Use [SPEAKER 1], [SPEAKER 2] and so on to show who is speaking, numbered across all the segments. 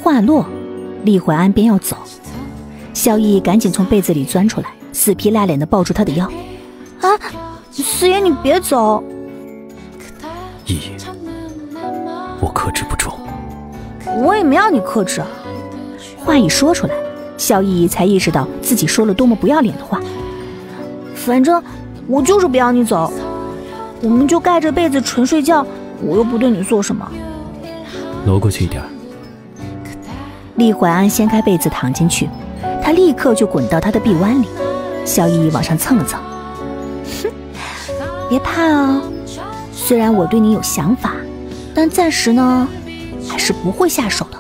[SPEAKER 1] 话落，厉怀安便要走，萧逸赶紧从被子里钻出来，死皮赖脸地抱住他的腰。啊，四爷你别走。
[SPEAKER 2] 依依，我克制不住。
[SPEAKER 1] 我也没让你克制。话一说出来，萧逸才意识到自己说了多么不要脸的话。反正我就是不要你走，我们就盖着被子纯睡觉，我又不对你做什么。
[SPEAKER 2] 挪过去一点。
[SPEAKER 1] 厉怀安掀开被子躺进去，他立刻就滚到他的臂弯里。萧逸往上蹭了蹭，哼，别怕哦，虽然我对你有想法，但暂时呢还是不会下手的。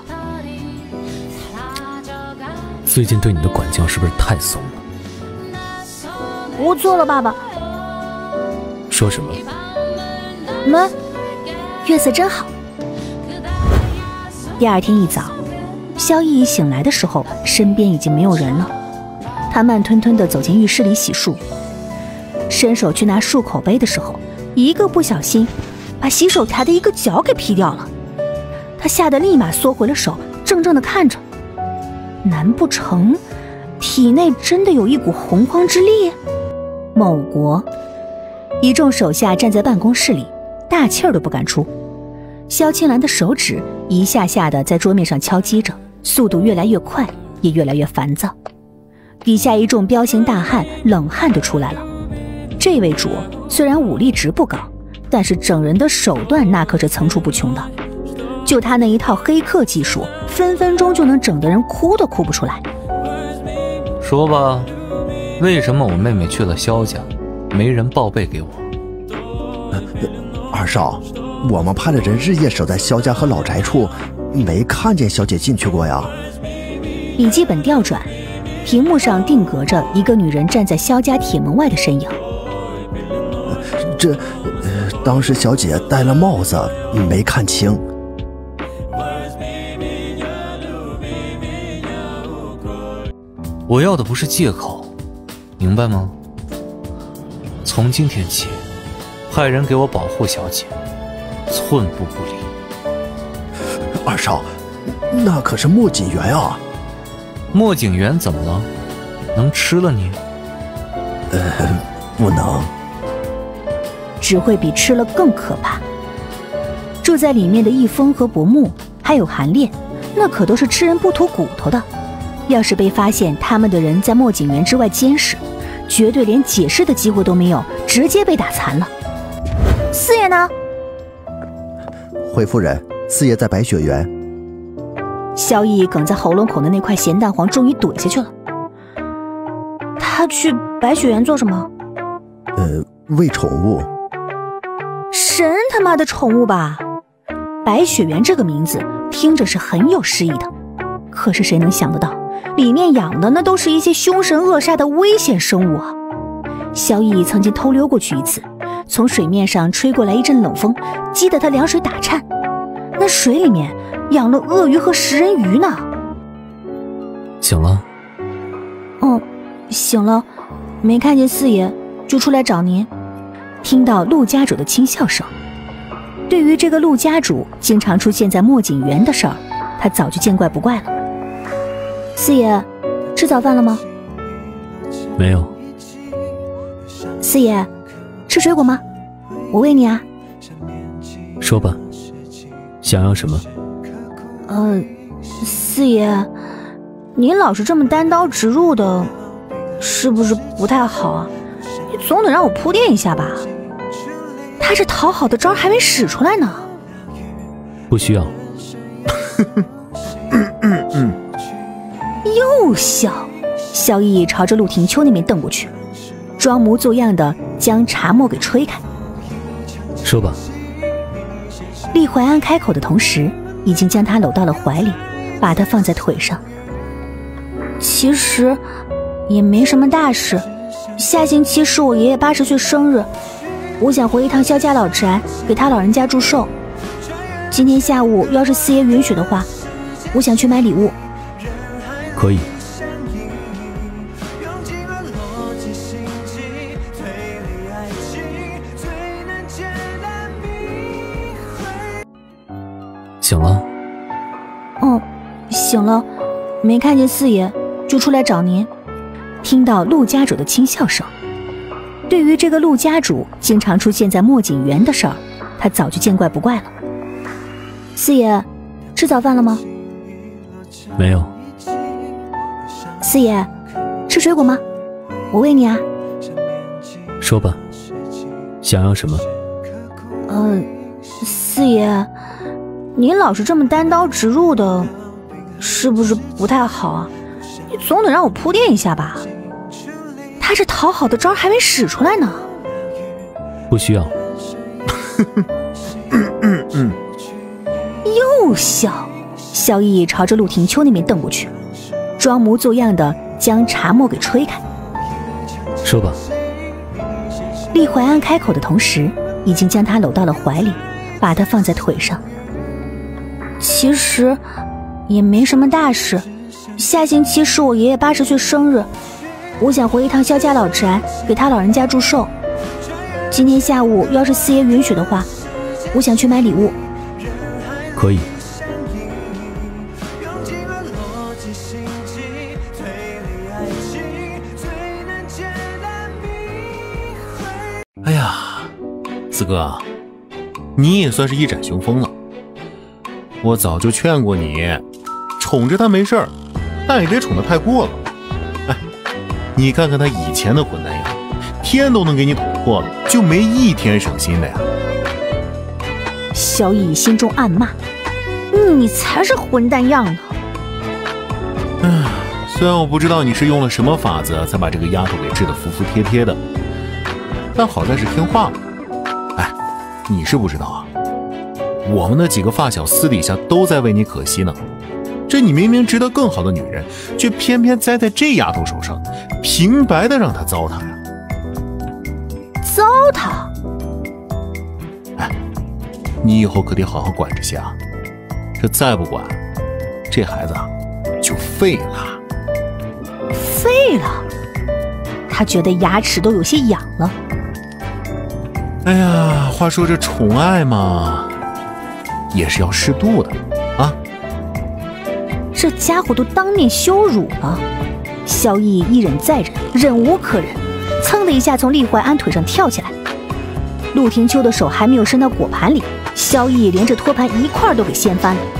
[SPEAKER 2] 最近对你的管教是不是太松了？
[SPEAKER 1] 我错了，爸爸。
[SPEAKER 2] 说什么？
[SPEAKER 1] 月色真好。第二天一早，萧逸醒来的时候，身边已经没有人了。他慢吞吞地走进浴室里洗漱，伸手去拿漱口杯的时候，一个不小心把洗手台的一个角给劈掉了。他吓得立马缩回了手，怔怔地看着。难不成体内真的有一股洪荒之力？某国一众手下站在办公室里，大气儿都不敢出。萧青兰的手指一下下的在桌面上敲击着，速度越来越快，也越来越烦躁。底下一众彪形大汉冷汗都出来了。这位主虽然武力值不高，但是整人的手段那可是层出不穷的。就他那一套黑客技术，分分钟就能整得人哭都哭不出来。
[SPEAKER 3] 说吧，为什么我妹妹去了萧家，没人报备给我？
[SPEAKER 4] 二少，我们派的人日夜守在萧家和老宅处，没看见小姐进去过呀。
[SPEAKER 1] 笔记本调转，屏幕上定格着一个女人站在萧家铁门外的身影。
[SPEAKER 4] 当时小姐戴了帽子，没看清。
[SPEAKER 3] 我要的不是借口，明白吗？从今天起，派人给我保护小姐，寸步不离。
[SPEAKER 4] 二少，那可是莫锦元啊！
[SPEAKER 3] 莫景元怎么了？能吃了你？
[SPEAKER 4] 不能。
[SPEAKER 1] 只会比吃了更可怕。住在里面的易峰和伯木还有韩烈，那可都是吃人不吐骨头的。要是被发现他们的人在莫景元之外监视，绝对连解释的机会都没有，直接被打残了。四爷呢？
[SPEAKER 4] 回夫人，四爷在白雪园。
[SPEAKER 1] 萧逸哽在喉咙口的那块咸蛋黄终于怼下去了。他去白雪园做什么？
[SPEAKER 4] 喂宠物。
[SPEAKER 1] 神他妈的宠物吧！白雪园这个名字听着是很有诗意的，可是谁能想得到，里面养的那都是一些凶神恶煞的危险生物啊！萧逸曾经偷溜过去一次，从水面上吹过来一阵冷风，激得他凉水打颤。那水里面养了鳄鱼和食人鱼呢。
[SPEAKER 2] 醒了？
[SPEAKER 1] 醒了，没看见四爷，就出来找您。听到陆家主的轻笑声，对于这个陆家主经常出现在莫景园的事儿，他早就见怪不怪了。四爷，吃早饭了吗？
[SPEAKER 2] 没有。
[SPEAKER 1] 四爷，吃水果吗？我喂你啊。
[SPEAKER 2] 说吧，想要什么？
[SPEAKER 1] 四爷，您老是这么单刀直入的，是不是不太好啊？你总得让我铺垫一下吧。他这讨好的招还没使出来呢。
[SPEAKER 2] 不需要。
[SPEAKER 1] 又笑。萧逸朝着陆廷秋那边瞪过去，装模作样的将茶沫给吹开。
[SPEAKER 2] 说吧。
[SPEAKER 1] 厉怀安开口的同时，已经将他搂到了怀里，把他放在腿上。其实也没什么大事，下星期是我爷爷80岁生日，我想回一趟萧家老宅，给他老人家祝寿。今天下午要是四爷允许的话，我想去买礼物。
[SPEAKER 2] 可以。醒了？
[SPEAKER 1] 醒了，没看见四爷，就出来找您。听到陆家主的轻笑声，对于这个陆家主经常出现在墨景园的事儿，他早就见怪不怪了。四爷，吃早饭了吗？
[SPEAKER 2] 没有。
[SPEAKER 1] 四爷，吃水果吗？我喂你啊。
[SPEAKER 2] 说吧，想要什么？
[SPEAKER 1] 四爷，您老是这么单刀直入的，是不是不太好啊？你总得让我铺垫一下吧。他这讨好的招还没使出来呢。
[SPEAKER 2] 不需要。
[SPEAKER 1] 又笑。萧逸朝着陆廷秋那边瞪过去，装模作样的将茶沫给吹开。
[SPEAKER 2] 说吧。
[SPEAKER 1] 厉怀安开口的同时，已经将他搂到了怀里，把他放在腿上。其实也没什么大事，下星期是我爷爷80岁生日，我想回一趟萧家老宅，给他老人家祝寿。今天下午要是四爷允许的话，我想去买礼物。
[SPEAKER 2] 可以。
[SPEAKER 5] 哎呀，四哥，你也算是一展雄风了。我早就劝过你，宠着他没事儿，但也别宠得太过了。哎，你看看他以前的混蛋样，天都能给你捅破了，就没一天省心的呀。
[SPEAKER 1] 萧逸心中暗骂，你才是混蛋样呢。
[SPEAKER 5] 虽然我不知道你是用了什么法子才把这个丫头给治得服服帖帖的，但好在是听话了。哎，你是不知道啊，我们那几个发小私底下都在为你可惜呢。这你明明值得更好的女人，却偏偏栽在这丫头手上，平白的让她糟蹋呀。
[SPEAKER 1] 糟蹋？
[SPEAKER 5] 哎，你以后可得好好管着些啊，这再不管，这孩子啊就废了。
[SPEAKER 1] 废了？他觉得牙齿都有些痒了。
[SPEAKER 5] 哎呀，话说这宠爱嘛，也是要适度的啊。
[SPEAKER 1] 这家伙都当面羞辱了。萧逸一忍再忍，忍无可忍，噌的一下从厉怀安腿上跳起来。陆廷秋的手还没有伸到果盘里，萧逸连着托盘一块都给掀翻了。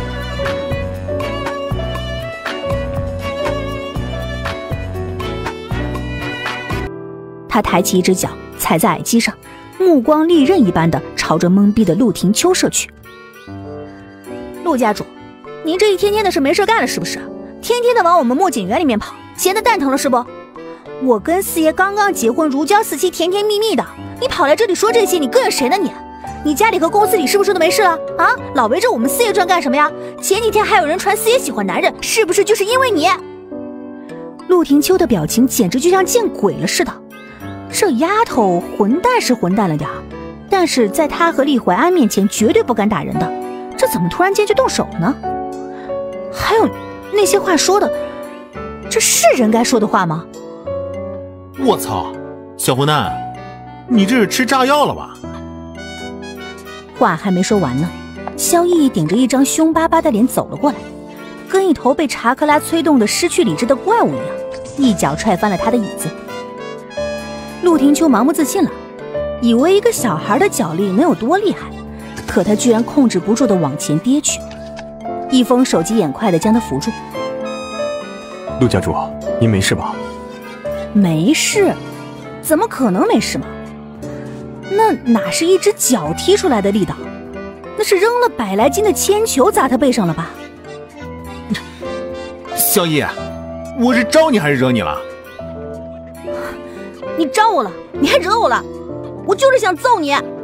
[SPEAKER 1] 他抬起一只脚踩在矮机上，目光利刃一般的朝着懵逼的陆廷秋射去。陆家主，您这一天天的是没事干了是不是？天天的往我们墨景园里面跑，闲得蛋疼了是不？我跟四爷刚刚结婚，如胶似漆，甜甜蜜蜜的，你跑来这里说这些，你膈应谁呢你？你家里和公司里是不是都没事了啊？老围着我们四爷转干什么呀？前几天还有人传四爷喜欢男人，是不是就是因为你？陆廷秋的表情简直就像见鬼了似的。这丫头混蛋是混蛋了点儿，但是在她和厉怀安面前绝对不敢打人的，这怎么突然间就动手了呢？还有那些话说的，这是人该说的话吗？
[SPEAKER 5] 我操，小混蛋，你这是吃炸药了吧？
[SPEAKER 1] 话还没说完呢，萧逸顶着一张凶巴巴的脸走了过来，跟一头被查克拉催动的失去理智的怪物一样，一脚踹翻了他的椅子。陆廷秋盲目自信了，以为一个小孩的脚力能有多厉害，可他居然控制不住的往前跌去。一峰手疾眼快的将他扶住。
[SPEAKER 6] 陆家主，您没事吧？
[SPEAKER 1] 没事，怎么可能没事嘛？那哪是一只脚踢出来的力道，那是扔了100来斤的铅球砸他背上了吧？
[SPEAKER 5] 萧逸，我是招你还是惹你了？
[SPEAKER 1] 你招我了，你还惹我了，我就是想揍你。